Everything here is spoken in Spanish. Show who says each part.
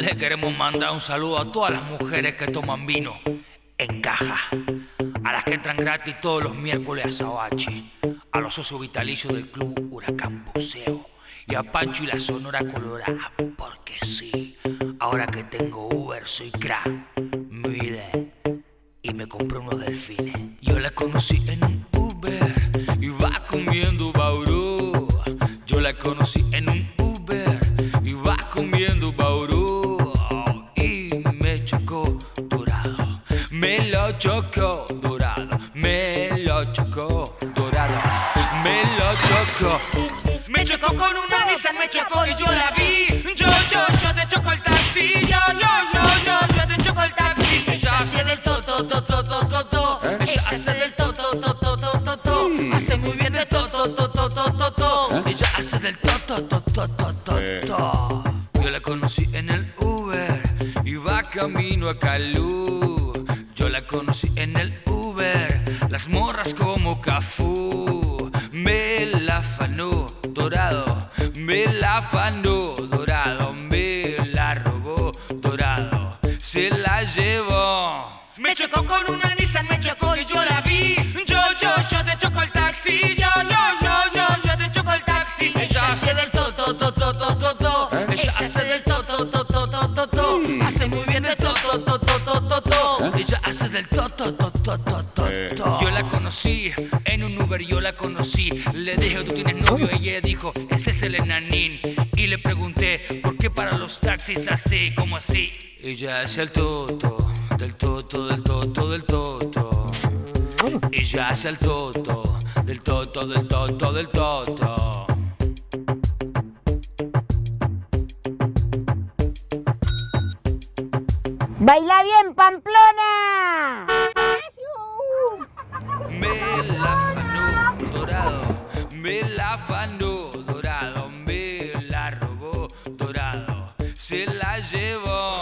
Speaker 1: Le queremos mandar un saludo a todas las mujeres que toman vino en caja, a las que entran gratis todos los miércoles a Sabache, a los socios vitalicios del Club Huracán Buceo y a Pancho y la Sonora Colorada, porque sí, ahora que tengo Uber soy crack, mi vida, y me compré unos delfines. Yo la conocí en un Uber y va comiendo bauru. Yo la conocí en un Uber y va comiendo bauru. Y me chocó dorado, me lo chocó dorado, me lo chocó dorado, me lo chocó. Me chocó con una Nissan, me chocó y yo la vi. Yo te choco el taxi. Yo te choco el taxi. Ella hace del to. Ella hace del to. Hace muy bien de to. Ella hace del to. Yo la conocí en el Uber y va camino a Calú. Yo la conocí en el Uber, las morras como Cafú. Me la afanó dorado, me la afanó dorado, me la robó dorado, se la llevó. Me chocó con una Nissan, me chocó y yo la vi. Yo te choco el taxi. Yo te choco el taxi. Ella hace del to. Ella hace del to. Hace muy bien de to. Ella hace del to. Yo la conocí en un Uber, yo la conocí. Le dije, ¿tú tienes novio? Y ella dijo, ese es el enanín. Y le pregunté, ¿por qué para los taxis así? ¿Cómo así? Ella hace el toto, del toto. Ella hace el toto, del toto.
Speaker 2: ¡Baila bien, Pamplona!
Speaker 1: Me la afanó dorado, me la afanó dorado, me la robó dorado, se la llevó.